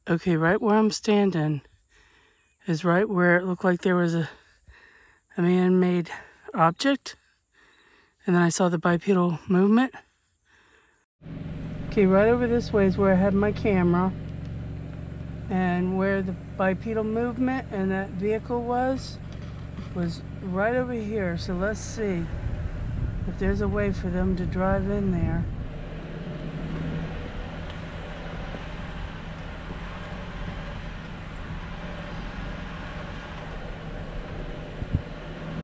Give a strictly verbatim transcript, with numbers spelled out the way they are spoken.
Okay, right where I'm standing is right where it looked like there was a, a man-made object. And then I saw the bipedal movement. Okay, right over this way is where I had my camera. And where the bipedal movement and that vehicle was, was right over here. So let's see if there's a way for them to drive in there.